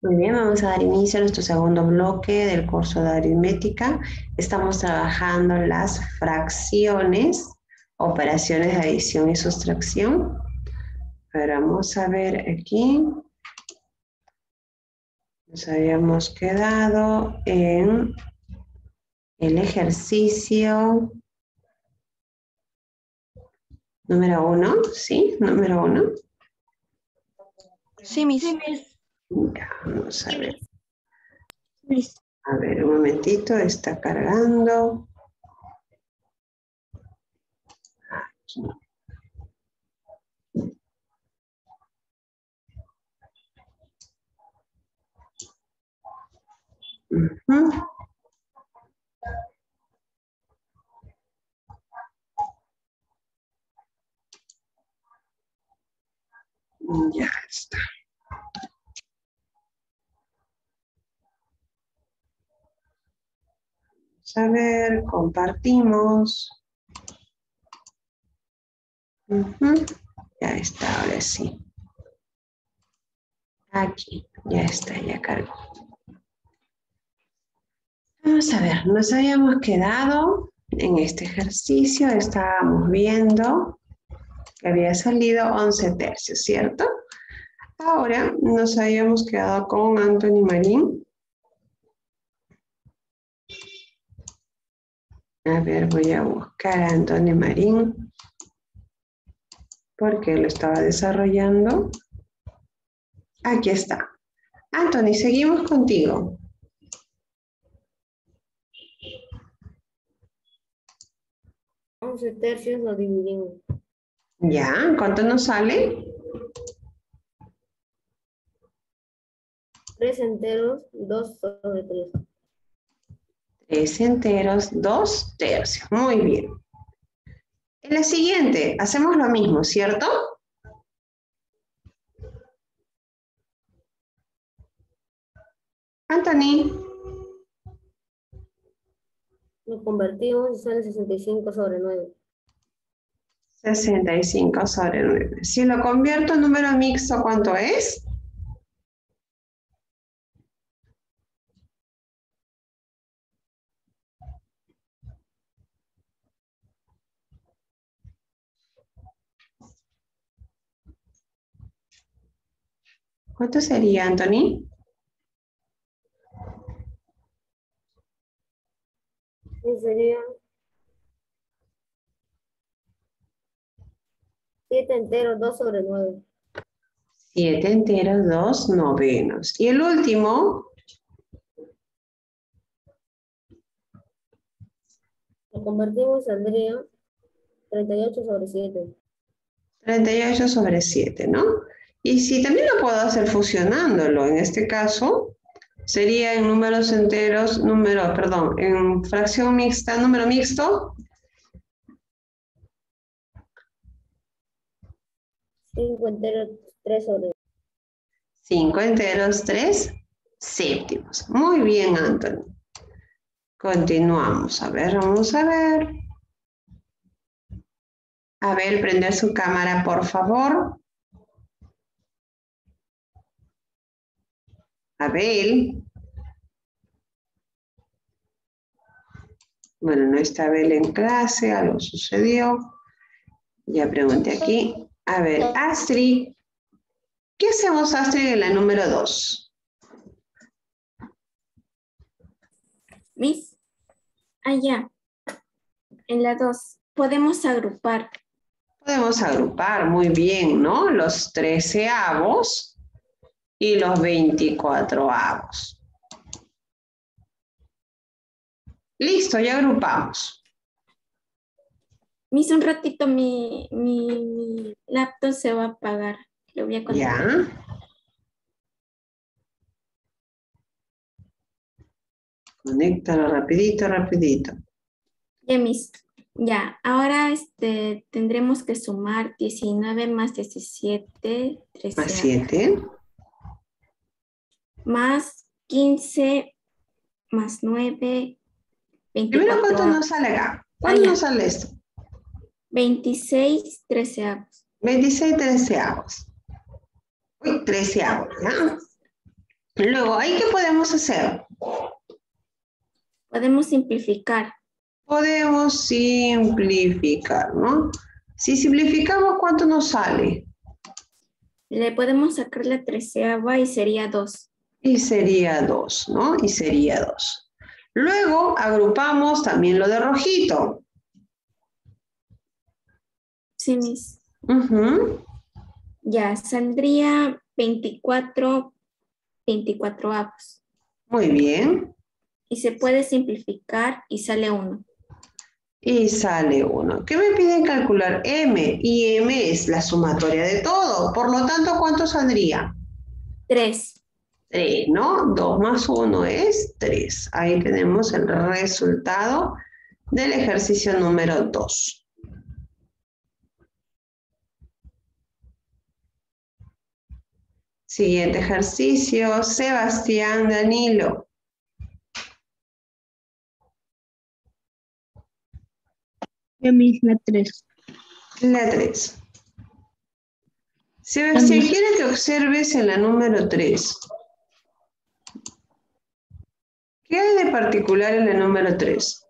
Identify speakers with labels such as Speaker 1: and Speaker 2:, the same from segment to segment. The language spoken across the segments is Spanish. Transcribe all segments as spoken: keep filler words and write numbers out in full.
Speaker 1: Muy bien, vamos a dar inicio a nuestro segundo bloque del curso de aritmética. Estamos trabajando las fracciones, operaciones de adición y sustracción. Pero vamos a ver aquí. Nos habíamos quedado en el ejercicio número uno, ¿sí? Número uno.
Speaker 2: Sí, mis.
Speaker 1: Ya, vamos a ver. A ver, un momentito, está cargando. Aquí. Uh-huh. Ya está. Vamos a ver, compartimos. Uh-huh. Ya está, ahora sí. Aquí, ya está, ya cargó. Vamos a ver, nos habíamos quedado en este ejercicio, estábamos viendo que había salido once tercios, ¿cierto? Ahora nos habíamos quedado con Anthony Marín. A ver, voy a buscar a Anthony Marín porque lo estaba desarrollando. Aquí está. Anthony, seguimos contigo.
Speaker 3: once tercios lo dividimos.
Speaker 1: Ya, ¿cuánto nos sale?
Speaker 3: tres enteros, dos sobre tres.
Speaker 1: tres enteros, dos tercios. Muy bien. En la siguiente, hacemos lo mismo, ¿cierto? Anthony.
Speaker 3: Lo convertimos y sale sesenta y cinco sobre nueve.
Speaker 1: sesenta y cinco sobre nueve. Si lo convierto en número mixto, ¿cuánto es? ¿Cuánto sería, Anthony?
Speaker 3: Y sería siete enteros, dos sobre nueve.
Speaker 1: siete enteros, dos novenos. Y el último,
Speaker 3: Lo convertimos y saldría treinta y ocho sobre siete.
Speaker 1: treinta y ocho sobre siete, ¿no? Y si también lo puedo hacer fusionándolo, en este caso, sería en números enteros, número, perdón, en fracción mixta, número mixto.
Speaker 3: cinco enteros, tres sobre
Speaker 1: cinco enteros, tres séptimos. Muy bien, Anthony. Continuamos. A ver, vamos a ver. Abel, prende su cámara, por favor. Abel. Bueno, no está Abel en clase, algo sucedió. Ya pregunté aquí. A ver, Astrid. ¿Qué hacemos, Astrid, en la número dos?
Speaker 2: Miss, allá, en la dos, podemos agrupar.
Speaker 1: Podemos agrupar muy bien, ¿no? Los treceavos y los veinticuatroavos. Listo, ya agrupamos.
Speaker 2: Miss, un ratito mi, mi, mi laptop se va a apagar. Lo voy a conectar.
Speaker 1: Ya. Conéctalo rapidito, rapidito.
Speaker 2: Ya, Miss. Ya, ahora este, tendremos que sumar diecinueve más diecisiete, trece.
Speaker 1: Más siete.
Speaker 2: Más quince, más nueve,
Speaker 1: Primero,
Speaker 2: veinticuatro.
Speaker 1: ¿cuánto nos sale acá? ¿Cuánto
Speaker 2: Ah, ya.
Speaker 1: nos sale esto?
Speaker 2: veintiséis, treceavos.
Speaker 1: veintiséis treceavos. Uy, treceavos, ¿ya? Luego, ¿ahí qué podemos hacer?
Speaker 2: Podemos simplificar.
Speaker 1: Podemos simplificar, ¿no? Si simplificamos, ¿cuánto nos sale?
Speaker 2: Le podemos sacar la treceava y sería dos.
Speaker 1: Y sería dos, ¿no? Y sería dos. Luego agrupamos también lo de rojito.
Speaker 2: Sí, mis.
Speaker 1: Uh-huh.
Speaker 2: Ya, saldría veinticuatro, veinticuatro avos.
Speaker 1: Muy bien.
Speaker 2: Y se puede simplificar y sale uno.
Speaker 1: Y sale uno. ¿Qué me piden calcular? M. Y M es la sumatoria de todo. Por lo tanto, ¿cuánto saldría?
Speaker 2: tres.
Speaker 1: tres, ¿no? dos más uno es tres. Ahí tenemos el resultado del ejercicio número dos. Siguiente ejercicio, Sebastián Danilo.
Speaker 4: Ya mis la tres.
Speaker 1: La tres. Sebastián,
Speaker 4: Mis.
Speaker 1: quiero que observes en la número tres. ¿Qué hay de particular en la número tres?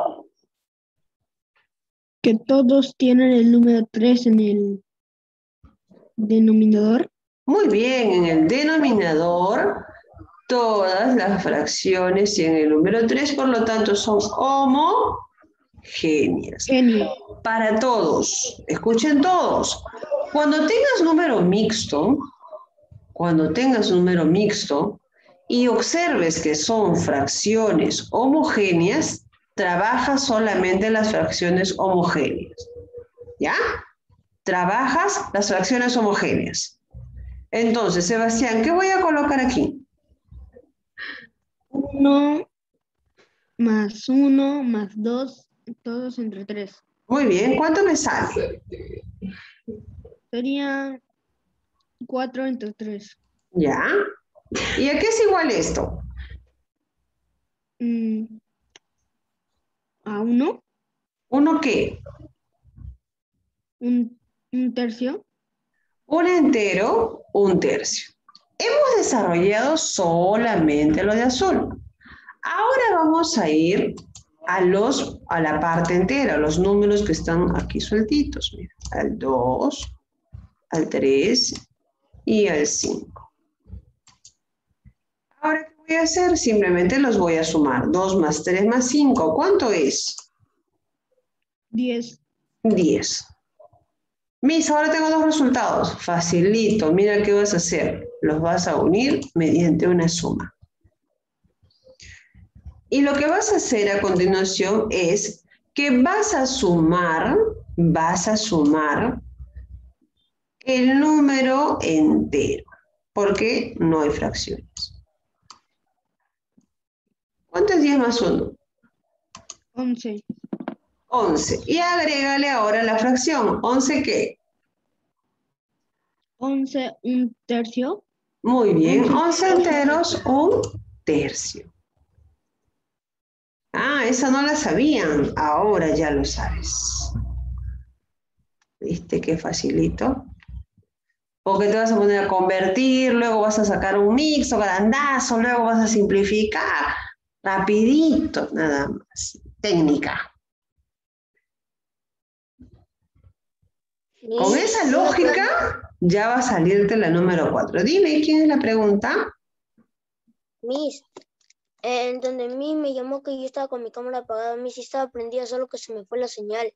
Speaker 4: Que todos tienen el número tres en el denominador.
Speaker 1: Muy bien, en el denominador todas las fracciones tienen el número tres, por lo tanto son homogéneas.
Speaker 4: Genio.
Speaker 1: Para todos, escuchen todos, cuando tengas número mixto, cuando tengas número mixto y observes que son fracciones homogéneas, trabaja solamente las fracciones homogéneas. ¿Ya? Trabajas las fracciones homogéneas. Entonces, Sebastián, ¿qué voy a colocar aquí?
Speaker 4: uno más uno más dos, todos entre tres.
Speaker 1: Muy bien, ¿cuánto me sale?
Speaker 4: Sería cuatro entre tres.
Speaker 1: ¿Ya? ¿Y a qué es igual esto?
Speaker 4: Mm, a uno,
Speaker 1: ¿Uno qué?
Speaker 4: un, un tercio.
Speaker 1: Un entero, un tercio. Hemos desarrollado solamente lo de azul. Ahora vamos a ir a, los, a la parte entera, los números que están aquí sueltitos. Mira, al dos, al tres y al cinco. Ahora, ¿qué voy a hacer? Simplemente los voy a sumar. dos más tres más cinco. ¿Cuánto es?
Speaker 4: diez.
Speaker 1: diez. Mis, ahora tengo dos resultados. Facilito. Mira qué vas a hacer. Los vas a unir mediante una suma. Y lo que vas a hacer a continuación es que vas a sumar, vas a sumar el número entero, porque no hay fracciones. ¿Cuánto es diez más uno?
Speaker 4: once.
Speaker 1: once. Y agrégale ahora la fracción. ¿once qué?
Speaker 4: once, un tercio.
Speaker 1: Muy bien.
Speaker 4: once
Speaker 1: once enteros, un tercio. Ah, esa no la sabían. Ahora ya lo sabes. ¿Viste qué facilito? Porque te vas a poner a convertir, luego vas a sacar un mixto, grandazo, luego vas a simplificar. Rapidito, nada más. Técnica. Con esa lógica ya va a salirte la número cuatro. Dime, ¿quién es la pregunta?
Speaker 3: Miss, en donde a mí me llamó que yo estaba con mi cámara apagada, Miss, sí estaba prendida, solo que se me fue la señal.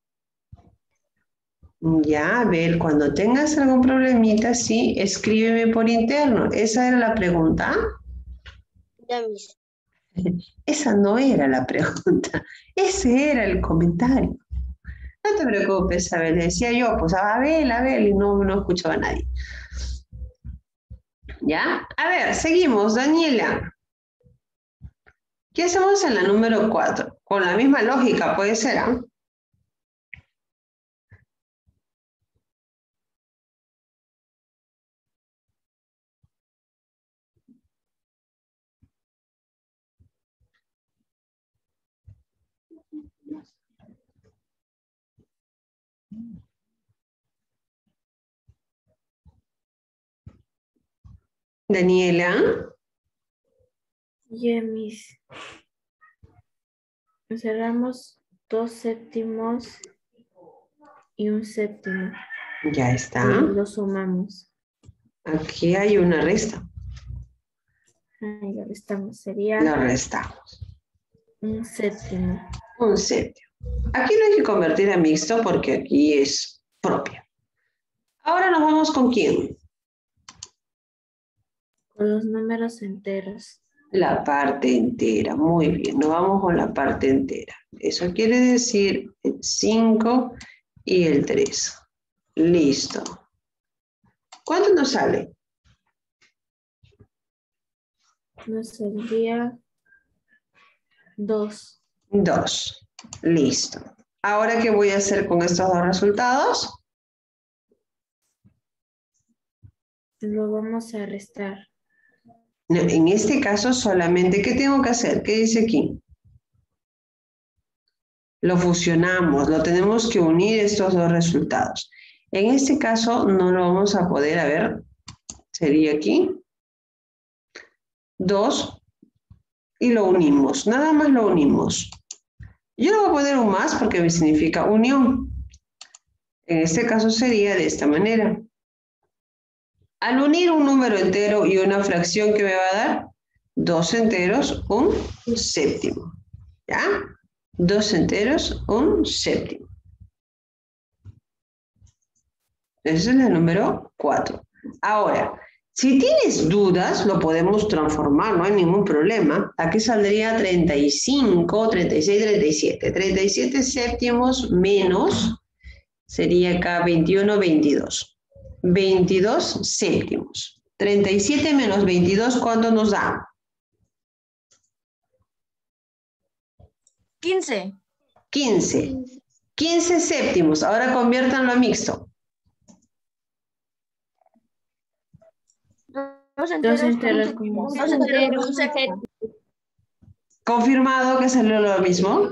Speaker 1: Ya, a ver, cuando tengas algún problemita, sí, escríbeme por interno. ¿Esa era la pregunta?
Speaker 3: Ya, Miss.
Speaker 1: Esa no era la pregunta, ese era el comentario. No te preocupes, Abel, le decía yo, pues Abel, Abel, y no, no escuchaba a nadie. ¿Ya? A ver, seguimos, Daniela. ¿Qué hacemos en la número cuatro? Con la misma lógica, puede ser, ¿ah? ¿eh? Daniela.
Speaker 2: Ya, mis. Cerramos dos séptimos y un séptimo.
Speaker 1: Ya está.
Speaker 2: Y lo sumamos.
Speaker 1: Aquí hay una resta.
Speaker 2: Ahí lo restamos. Sería
Speaker 1: Lo restamos.
Speaker 2: un séptimo.
Speaker 1: Un séptimo. Aquí no hay que convertir a mixto porque aquí es propio. Ahora nos vamos con quién.
Speaker 2: Con los números enteros.
Speaker 1: La parte entera. Muy bien. Nos vamos con la parte entera. Eso quiere decir el cinco y el tres. Listo. ¿Cuánto nos sale?
Speaker 2: Nos saldría dos.
Speaker 1: dos. Listo. Ahora, ¿qué voy a hacer con estos dos resultados?
Speaker 2: Lo vamos a restar.
Speaker 1: No, en este caso solamente, ¿qué tengo que hacer? ¿Qué dice aquí? Lo fusionamos, lo tenemos que unir estos dos resultados. En este caso no lo vamos a poder, a ver, sería aquí. dos y lo unimos, nada más lo unimos. Yo no voy a poner un más porque me significa unión. En este caso sería de esta manera. Al unir un número entero y una fracción, ¿qué me va a dar? Dos enteros, un séptimo. ¿Ya? Dos enteros, un séptimo. Ese es el número cuatro. Ahora, si tienes dudas, lo podemos transformar, no hay ningún problema. Aquí saldría treinta y cinco, treinta y seis, treinta y siete. treinta y siete séptimos menos, sería acá veintiuno, veintidós. veintidós séptimos. treinta y siete menos veintidós, ¿cuánto nos da?
Speaker 5: quince.
Speaker 1: quince. quince séptimos. Ahora conviértanlo a mixto.
Speaker 5: Dos
Speaker 2: Dos
Speaker 5: enteros,
Speaker 2: enteros
Speaker 5: con
Speaker 2: con
Speaker 5: un
Speaker 2: un
Speaker 5: Dos enteros con un séptimo.
Speaker 1: ¿Confirmado que salió lo mismo?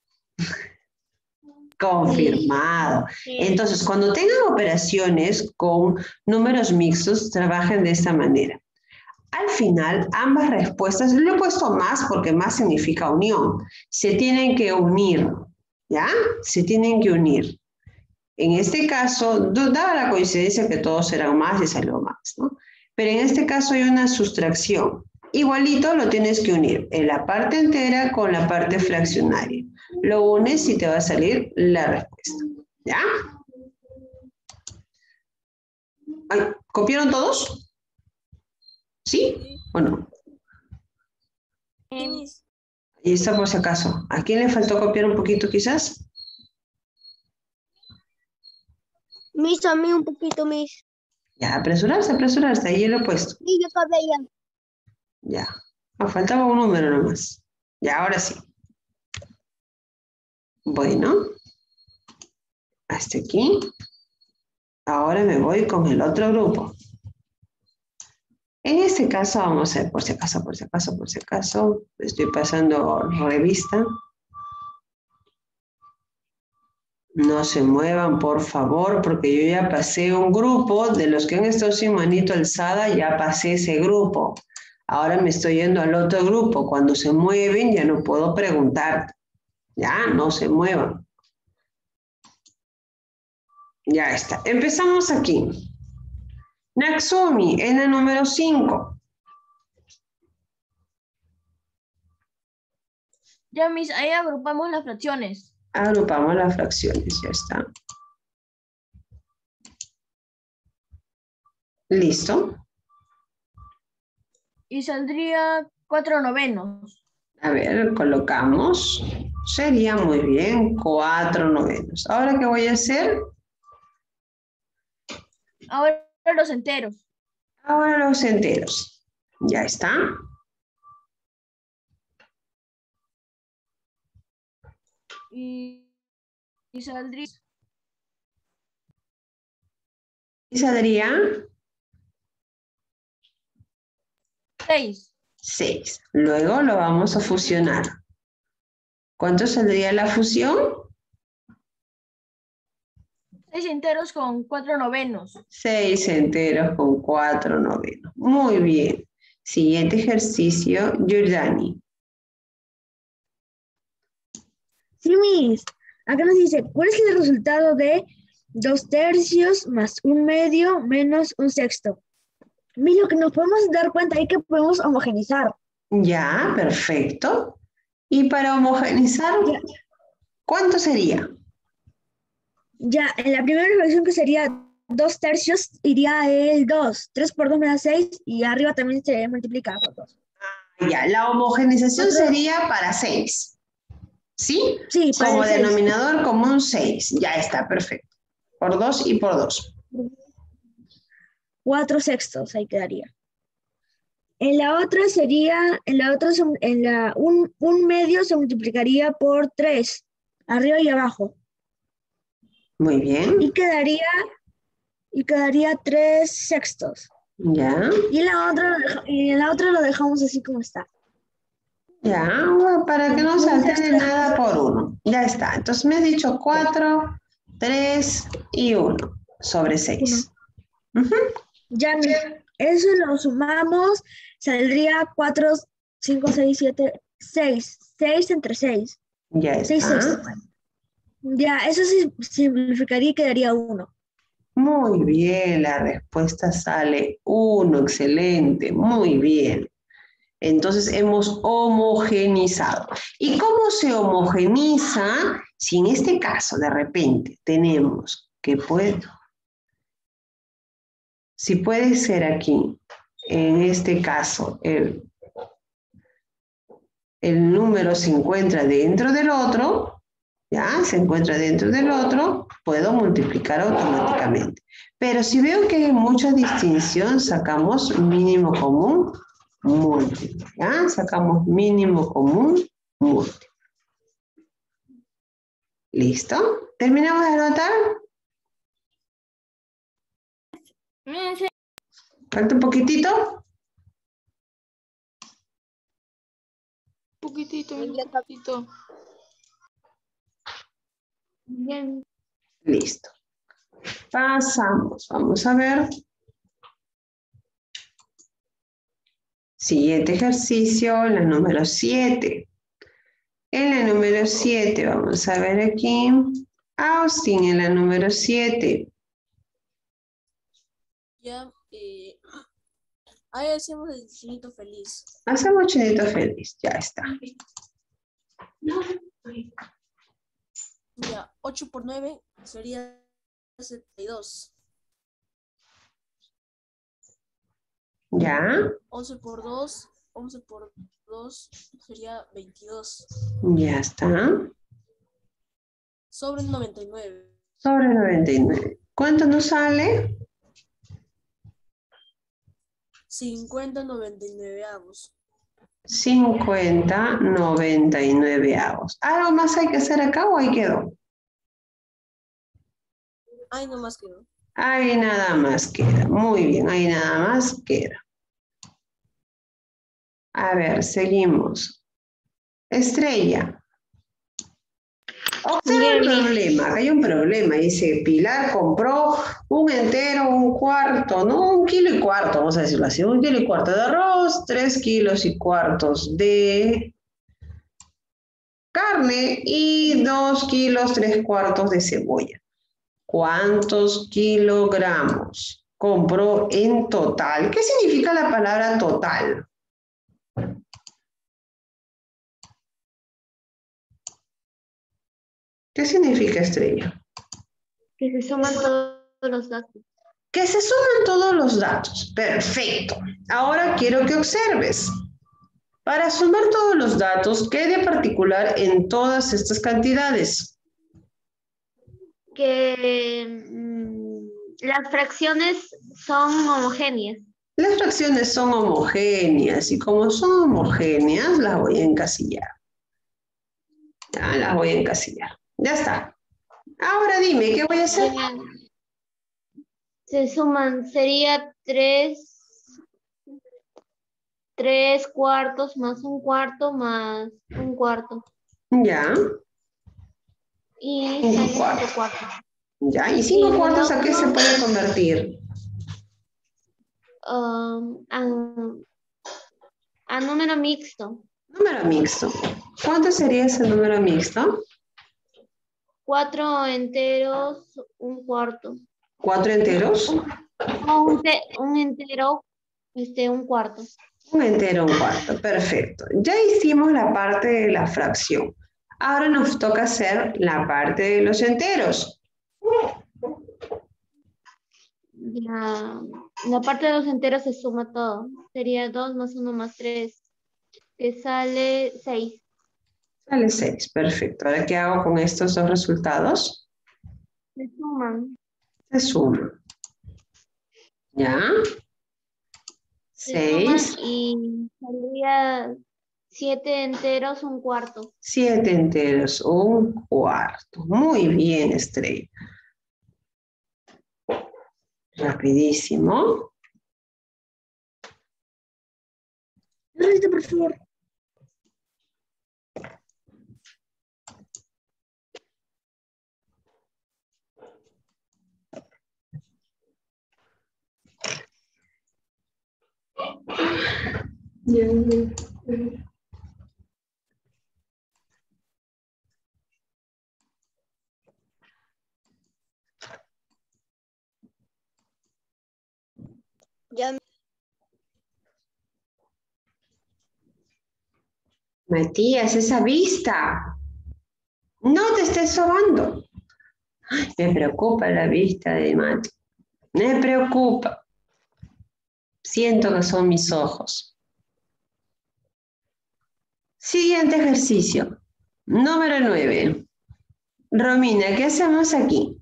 Speaker 1: Confirmado. Entonces, cuando tengan operaciones con números mixtos, trabajen de esta manera. Al final, ambas respuestas, lo he puesto más porque más significa unión. Se tienen que unir, ¿ya? Se tienen que unir. En este caso, daba la coincidencia que todos eran más y salió más, ¿no? Pero en este caso hay una sustracción. Igualito lo tienes que unir en la parte entera con la parte fraccionaria. Lo unes y te va a salir la respuesta. ¿Ya? Ay, ¿copiaron todos? ¿Sí o no?
Speaker 5: Eh,
Speaker 1: Ahí está por si acaso. ¿A quién le faltó copiar un poquito quizás?
Speaker 3: Mis, a mí un poquito, mis.
Speaker 1: Ya, apresurarse, apresurarse. Ahí lo he puesto.
Speaker 3: Sí, yo acabé ya.
Speaker 1: Ya. Ah, faltaba un número nomás. Ya, ahora sí. Bueno. Hasta aquí. Ahora me voy con el otro grupo. En este caso, vamos a ver, por si acaso, por si acaso, por si acaso. Estoy pasando revista. No se muevan, por favor, porque yo ya pasé un grupo. De los que han estado sin manito alzada, ya pasé ese grupo. Ahora me estoy yendo al otro grupo. Cuando se mueven, ya no puedo preguntar. Ya, no se muevan. Ya está. Empezamos aquí. Natsumi, en la número cinco.
Speaker 5: Ya, mis, ahí agrupamos las fracciones.
Speaker 1: Agrupamos las fracciones, ya está. ¿Listo?
Speaker 5: Y saldría cuatro novenos.
Speaker 1: A ver, colocamos. Sería muy bien, cuatro novenos. ¿Ahora qué voy a hacer?
Speaker 5: Ahora los enteros.
Speaker 1: Ahora los enteros. Ya está.
Speaker 5: Y, y saldría
Speaker 1: ¿Y saldría?
Speaker 5: seis.
Speaker 1: seis. Luego lo vamos a fusionar. ¿Cuánto saldría la fusión?
Speaker 5: Seis enteros con cuatro novenos.
Speaker 1: seis enteros con cuatro novenos. Muy bien. Siguiente ejercicio, Giordani.
Speaker 4: Sí, Miss. Acá nos dice, ¿cuál es el resultado de dos tercios más un medio menos un sexto? Miss, lo que nos podemos dar cuenta es que podemos homogenizar.
Speaker 1: Ya, perfecto. Y para homogenizar,
Speaker 4: Ya.
Speaker 1: ¿cuánto sería?
Speaker 4: Ya, en la primera fracción que sería dos tercios, iría el dos. tres por dos me da seis y arriba también se multiplica por dos.
Speaker 1: Ya, la homogenización
Speaker 4: Otro-
Speaker 1: sería para seis. ¿Sí?
Speaker 4: Sí, para
Speaker 1: Como
Speaker 4: el seis.
Speaker 1: denominador común seis. Ya está, perfecto. Por dos y por dos.
Speaker 4: Cuatro sextos, ahí quedaría. En la otra sería, en la otra, se- en la, un, un medio se multiplicaría por tres, arriba y abajo.
Speaker 1: Muy bien.
Speaker 4: Y quedaría, y quedaría tres sextos.
Speaker 1: Ya.
Speaker 4: Y en la otra, lo deja- y en la otra lo dejamos así como está.
Speaker 1: Ya, bueno, para que no se
Speaker 4: Un
Speaker 1: altere
Speaker 4: sexto.
Speaker 1: nada por uno. Ya está. Entonces me has dicho cuatro, tres y uno sobre seis.
Speaker 4: Ya, eso lo sumamos, saldría cuatro, cinco, seis, siete, seis. seis entre seis.
Speaker 1: Ya
Speaker 4: seis
Speaker 1: está.
Speaker 4: sextos. Ya, eso sí simplificaría y quedaría uno.
Speaker 1: Muy bien, la respuesta sale uno. Excelente, muy bien. Entonces hemos homogenizado. ¿Y cómo se homogeniza si en este caso de repente tenemos que puede, si puede ser aquí, en este caso, el, el número se encuentra dentro del otro, ya, se encuentra dentro del otro, puedo multiplicar automáticamente. Pero si veo que hay mucha distinción, sacamos mínimo común múltiplo, ¿ya? Sacamos mínimo común múltiplo. ¿Listo? ¿Terminamos de anotar? ¿Falta un poquitito?
Speaker 5: Poquitito, un poquitito.
Speaker 3: Bien.
Speaker 1: Listo. Pasamos. Vamos a ver. Siguiente ejercicio, la número siete. En la número siete, vamos a ver aquí. Austin, en la número siete.
Speaker 6: Ya, eh, ahí hacemos el chinito feliz.
Speaker 1: Hacemos chinito feliz, ya está.
Speaker 6: Ya, ocho por nueve sería setenta y dos.
Speaker 1: Ya,
Speaker 6: once por dos, once por dos sería veintidós.
Speaker 1: ya está.
Speaker 6: Sobre noventa y nueve.
Speaker 1: Sobre noventa y nueve. ¿Cuánto nos sale?
Speaker 6: cincuenta noventa y nueve avos.
Speaker 1: cincuenta noventa y nueve avos. ¿Algo más hay que hacer acá o ahí quedó?
Speaker 6: Ahí nomás quedó.
Speaker 1: Ahí nada más queda. Muy bien, ahí nada más queda. A ver, seguimos. Estrella. Observa el problema. Hay un problema. Dice, Pilar compró un entero, un cuarto, ¿no? Un kilo y cuarto, vamos a decirlo así. Un kilo y cuarto de arroz, tres kilos y cuartos de carne y dos kilos, tres cuartos de cebolla. ¿Cuántos kilogramos compró en total? ¿Qué significa la palabra total? ¿Qué significa, Estrella?
Speaker 3: Que se suman todos los datos.
Speaker 1: Que se suman todos los datos. Perfecto. Ahora quiero que observes. Para sumar todos los datos, ¿qué hay de particular en todas estas cantidades?
Speaker 3: Que mm, las fracciones son homogéneas.
Speaker 1: Las fracciones son homogéneas y como son homogéneas, las voy a encasillar. Ya, las voy a encasillar. Ya está. Ahora dime, ¿qué voy a hacer?
Speaker 3: Se suman, sería tres, tres cuartos más un cuarto más un cuarto.
Speaker 1: Ya,
Speaker 3: Y
Speaker 1: Un
Speaker 3: sale
Speaker 1: cuarto.
Speaker 3: cinco cuartos.
Speaker 1: ya. ¿Y cinco
Speaker 3: Y
Speaker 1: cuartos a qué
Speaker 3: luego-
Speaker 1: se puede convertir?
Speaker 3: Um, um,
Speaker 7: número mixto.
Speaker 1: Número mixto. ¿Cuánto sería ese número mixto?
Speaker 7: Cuatro enteros, un cuarto.
Speaker 1: ¿Cuatro enteros?
Speaker 7: No, un, te- un entero, este, un cuarto.
Speaker 1: Un entero, un cuarto. Perfecto. Ya hicimos la parte de la fracción. Ahora nos toca hacer la parte de los enteros.
Speaker 7: Ya, la parte de los enteros se suma todo. Sería dos más uno más tres, que sale seis.
Speaker 1: Sale seis. Perfecto. Ahora, ¿qué hago con estos dos resultados?
Speaker 7: Se suman.
Speaker 1: Se suman. ¿Ya?
Speaker 7: Se suman
Speaker 1: seis.
Speaker 7: y saldría siete enteros, un cuarto.
Speaker 1: Siete enteros, un cuarto. Muy bien, Estrella. Rapidísimo.
Speaker 4: Rosita, por favor.
Speaker 3: Ya,
Speaker 1: Matías, esa vista. No te estés sobando. Ay, me preocupa la vista de Mati. Me preocupa. Siento que son mis ojos. Siguiente ejercicio. Número nueve. Romina, ¿qué hacemos aquí?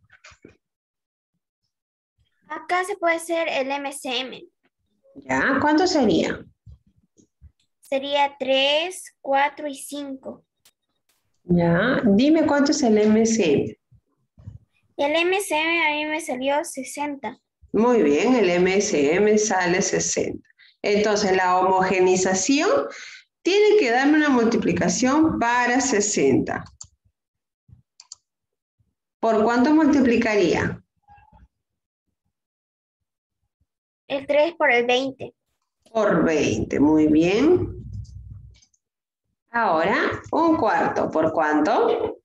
Speaker 2: Acá se puede hacer el M C M.
Speaker 1: ¿Ya? ¿Cuánto sería?
Speaker 2: Sería tres, cuatro y cinco.
Speaker 1: ¿Ya? Dime cuánto es el M C M.
Speaker 2: El M C M a mí me salió sesenta.
Speaker 1: Muy bien, el M C M sale sesenta. Entonces, la homogenización tiene que darme una multiplicación para sesenta. ¿Por cuánto multiplicaría?
Speaker 2: El tres por el veinte.
Speaker 1: Por veinte, muy bien. Ahora, un cuarto, ¿por cuánto?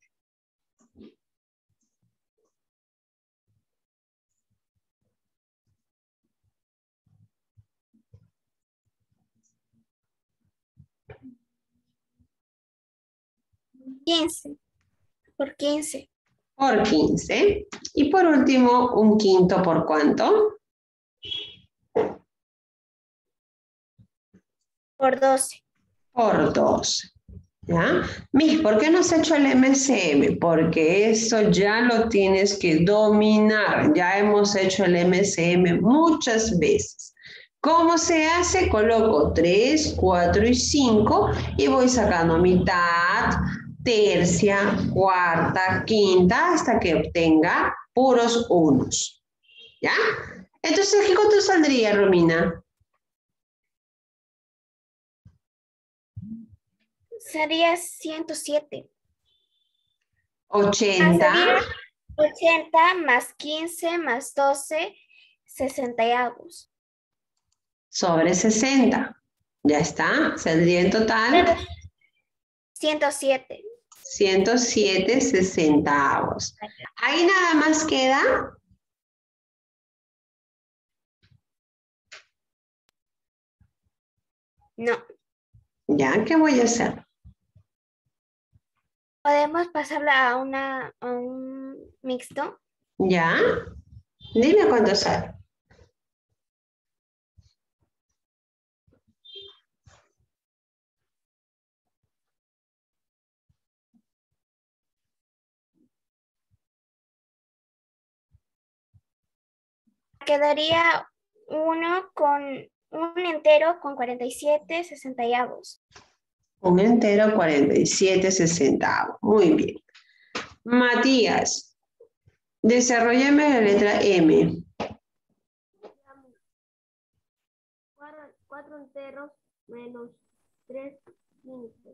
Speaker 2: quince. Por quince.
Speaker 1: Por quince. Y por último, un quinto, ¿por cuánto?
Speaker 2: Por doce.
Speaker 1: Por doce. ¿Ya? Miss, ¿por qué no has hecho el M C M? Porque eso ya lo tienes que dominar. Ya hemos hecho el M C M muchas veces. ¿Cómo se hace? Coloco tres, cuatro y cinco y voy sacando mitad, tercia, cuarta, quinta, hasta que obtenga puros unos. ¿Ya? Entonces, ¿qué cuánto saldría, Romina?
Speaker 2: Sería ciento siete.
Speaker 1: ochenta.
Speaker 2: Ah, sería ochenta más quince más doce, sesenta y avos.
Speaker 1: Sobre sesenta. Ya está. Saldría en total
Speaker 2: ciento siete.
Speaker 1: ciento siete sesentavos. Ahí nada más queda
Speaker 2: No.
Speaker 1: ya. ¿Qué voy a hacer?
Speaker 2: Podemos pasarla a, una, a un mixto.
Speaker 1: Ya. Dime cuánto sale.
Speaker 2: Quedaría uno con un entero con cuarenta y siete sesentavos.
Speaker 1: Un entero, cuarenta y siete centavos. Muy bien. Matías, desarrollame la letra M.
Speaker 7: Cuatro, cuatro enteros menos tres quince.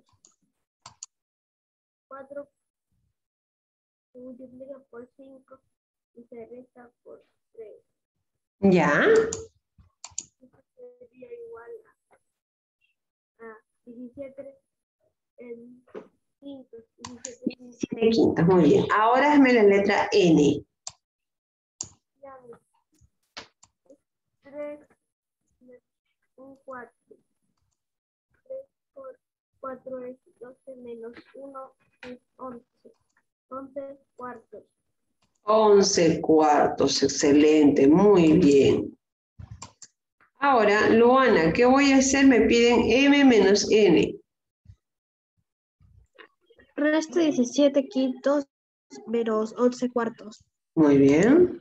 Speaker 7: cuatro se multiplica por cinco y se resta por tres.
Speaker 1: Ya.
Speaker 7: Esto sería igual a
Speaker 5: diecisiete quintos.
Speaker 1: diecisiete quintos, muy bien. Ahora hazme la letra N.
Speaker 5: tres, un cuarto. tres por cuatro es doce menos uno es once. once cuartos.
Speaker 1: once cuartos, excelente, muy bien. Ahora, Luana, ¿qué voy a hacer? Me piden M menos N.
Speaker 4: Resto diecisiete quintos menos once cuartos.
Speaker 1: Muy bien.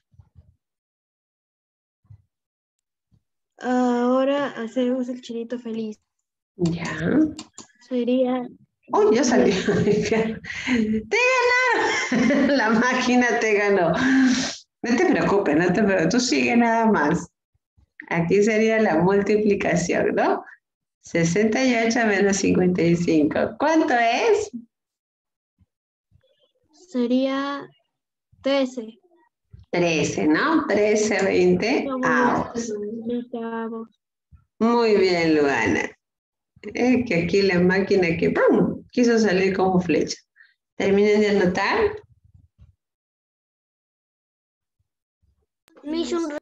Speaker 4: Ahora hacemos el chinito feliz.
Speaker 1: Ya.
Speaker 4: Sería...
Speaker 1: ¡Oh, ya salió! ¡Te ganaron! La máquina te ganó. No te preocupes, no te preocupes. Tú sigue nada más. Aquí sería la multiplicación, ¿no? sesenta y ocho menos cincuenta y cinco. ¿Cuánto es?
Speaker 4: Sería trece.
Speaker 1: trece, ¿no? trece, veinte. Ah, muy bien, Luana. Es que aquí la máquina que ¡pum! Quiso salir como flecha. ¿Terminen de anotar?
Speaker 3: Me hizo un...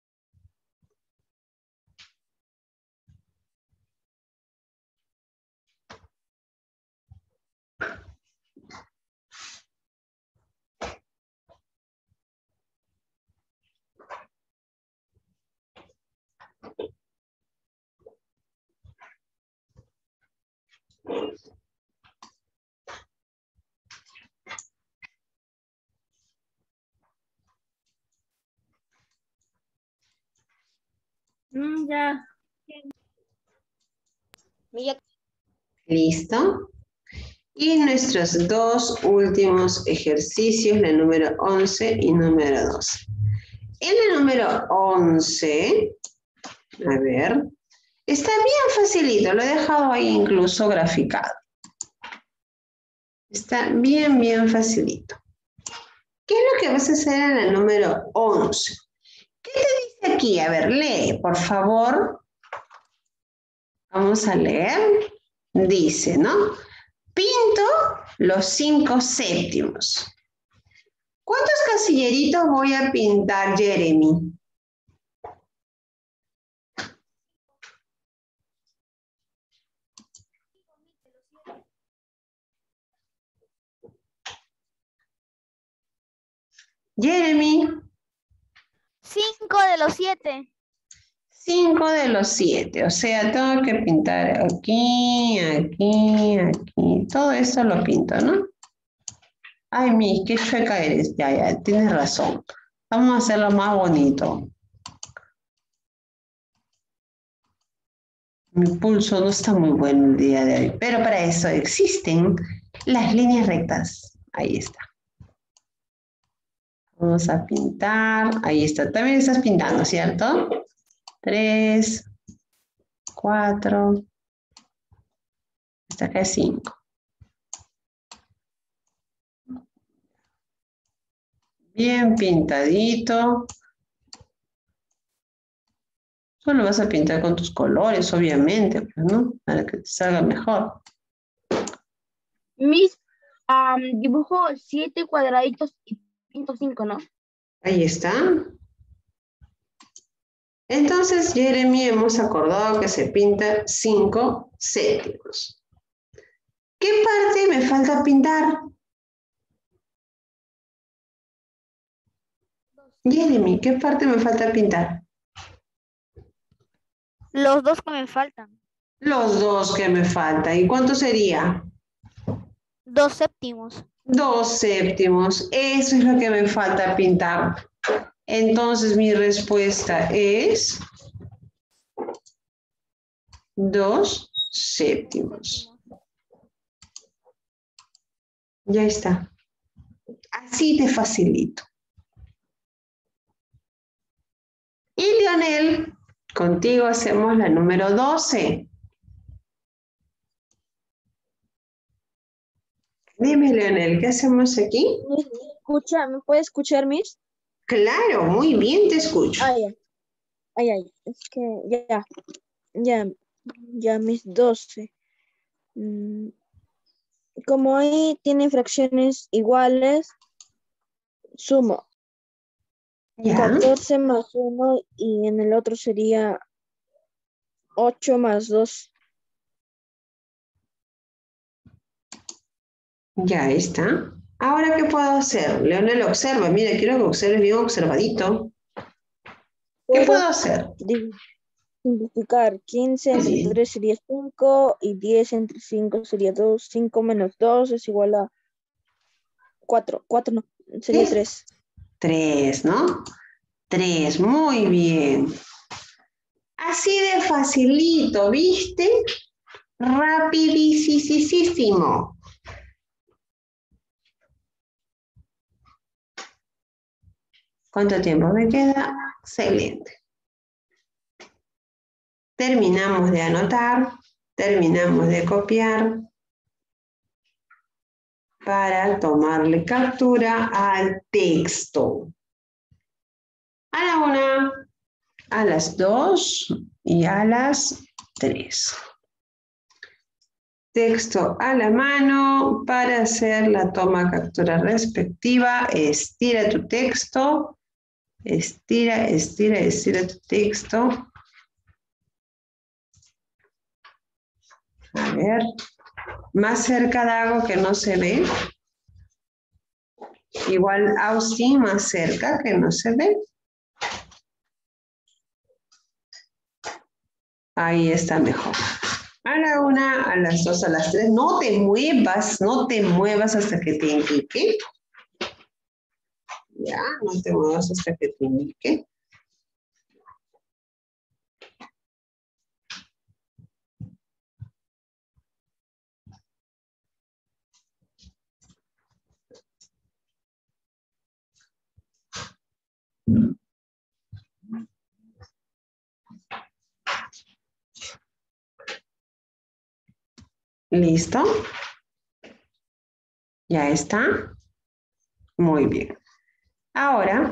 Speaker 5: Mm, ya.
Speaker 3: Mira,
Speaker 1: ¿Listo? Y nuestros dos últimos ejercicios, la número once y número doce. En la número once, a ver, está bien facilito, lo he dejado ahí incluso graficado. Está bien, bien facilito. ¿Qué es lo que vas a hacer en la número once? ¿Qué te dice aquí? A ver, lee, por favor. Vamos a leer. Dice, ¿no? Pinto los cinco séptimos. ¿Cuántos casilleritos voy a pintar, Jeremy? Jeremy.
Speaker 3: cinco de los siete.
Speaker 1: cinco de los siete. O sea, tengo que pintar aquí, aquí, aquí. Todo esto lo pinto, ¿no? Ay, Miss, qué chueca eres. Ya, ya, tienes razón. Vamos a hacerlo más bonito. Mi pulso no está muy bueno el día de hoy, pero para eso existen las líneas rectas. Ahí está. Vamos a pintar. Ahí está. También estás pintando, ¿cierto? Tres, cuatro. Hasta acá es cinco. Bien pintadito. Solo vas a pintar con tus colores, obviamente, pues, ¿no? Para que te salga mejor.
Speaker 5: Mis um, dibujo siete cuadraditos y pinto cinco, ¿no?
Speaker 1: Ahí está. Entonces, Jeremy, hemos acordado que se pinta cinco séptimos. ¿Qué parte me falta pintar? Jeremy, ¿qué parte me falta pintar?
Speaker 3: Los dos que me faltan.
Speaker 1: Los dos que me faltan. ¿Y cuánto sería?
Speaker 3: Dos séptimos.
Speaker 1: Dos séptimos. Eso es lo que me falta pintar. Entonces, mi respuesta es dos séptimos. Ya está. Así de facilito. Y Leonel, contigo hacemos la número doce. Dime, Leonel, ¿qué hacemos aquí?
Speaker 5: ¿Me escucha? ¿Me puede escuchar, Miss?
Speaker 1: Claro, muy bien, te escucho.
Speaker 5: Ay, ay, ay, es que ya, ya, ya, mis doce. Mm, Como ahí tiene fracciones iguales, sumo
Speaker 1: Ya.
Speaker 5: catorce más uno y en el otro sería ocho más dos.
Speaker 1: Ya está. Ahora, ¿qué puedo hacer? Leonel, observa. Mira, quiero que observes bien observadito. ¿Qué puedo hacer?
Speaker 5: Div- Simplificar. quince entre
Speaker 1: Sí.
Speaker 5: tres sería cinco y diez entre cinco sería dos. cinco menos dos es igual a cuatro. cuatro no, sería
Speaker 1: ¿Qué?
Speaker 5: tres.
Speaker 1: Tres, ¿no? Tres, muy bien. Así de facilito, ¿viste? Rapidísimo. ¿Cuánto tiempo me queda? Excelente. Terminamos de anotar, terminamos de copiar para tomarle captura al texto. A la una, a las dos y a las tres. Texto a la mano para hacer la toma captura respectiva. Estira tu texto. Estira, estira, estira tu texto. A ver. Más cerca de algo que no se ve. Igual Austin más cerca que no se ve. Ahí está mejor. A la una, a las dos, a las tres. No te muevas, no te muevas hasta que te indique. Ya, no te muevas hasta que te indique. ¿Listo? ¿Ya está? Muy bien. Ahora,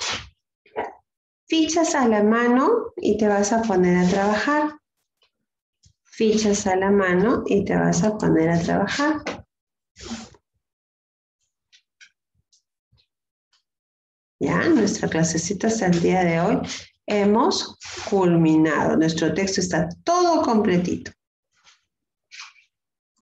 Speaker 1: fichas a la mano y te vas a poner a trabajar. Fichas a la mano y te vas a poner a trabajar. Ya, nuestra clasecita hasta el día de hoy hemos culminado. Nuestro texto está todo completito.